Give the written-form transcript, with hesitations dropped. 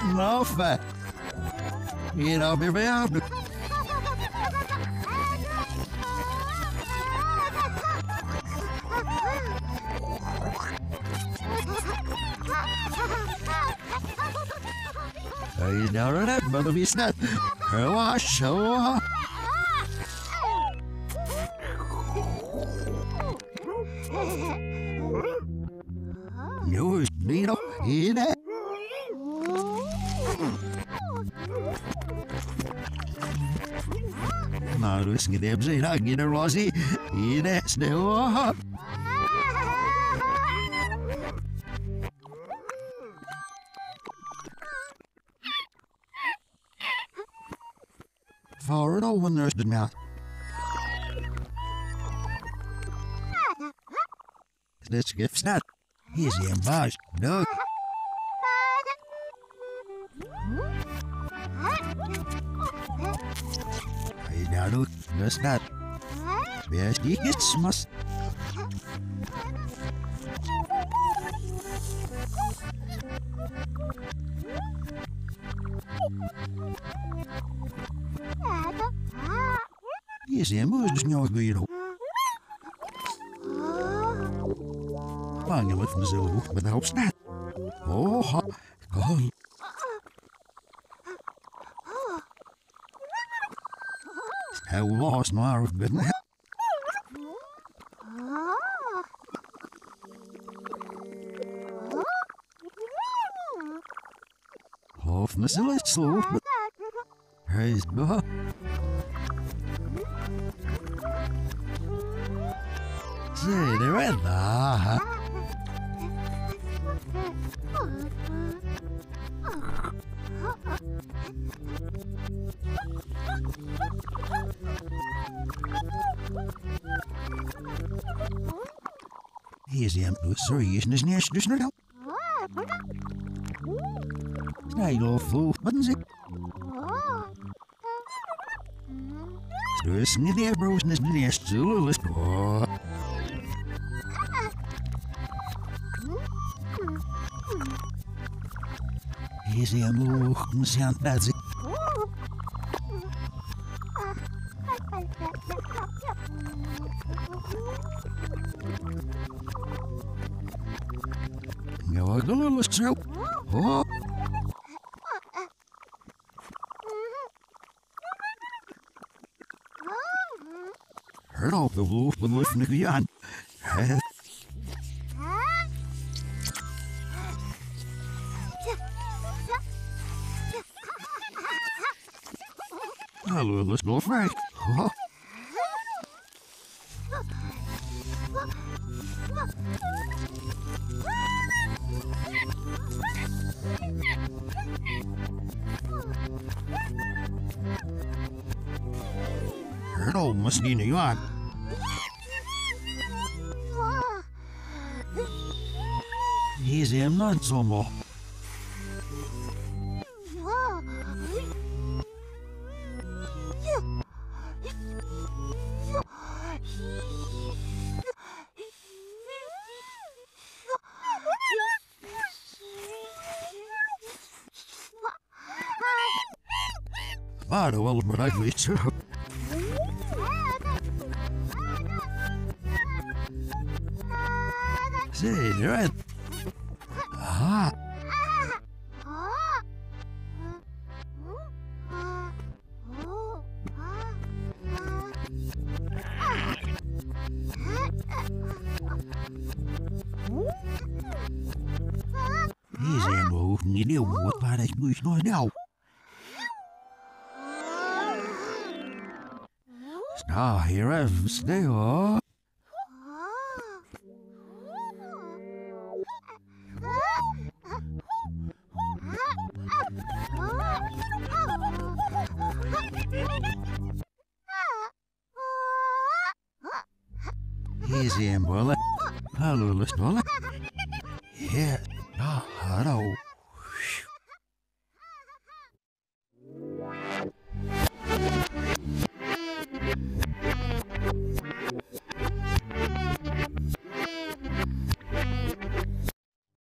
enough. You know, baby, I'm I know that, but it's not. Wash, you need it. Harus ngidip sih lagi na Rosie. Ines dewa. For no one there's the mouth. This gift's not easy and much, no. I doubt that's not. Yes, he gets must. Yes, I'm just no good. Bang with the zoo, but I hope not. Oh, oh. I lost my arm, but half the silly slow, but praise God. Say, they're in there. Easy, I'm too serious, isn't it? Just not. I love food, but is it? Stress me there, bros, and it's nest, so let's go. Easy, I'm looking, sound that's it. Go a little stroke. Oh. Heard all the wolf when listening to the on. Hello, let's go right. Oh. Heard all must be new on. He's him not so more. Well, but I'd least. Say, you're right. Ah. He's in move, you know what I wish not now. Ah, here I'm still. Easy, Bullet. Hello, Miss Bullet. Yeah, hello.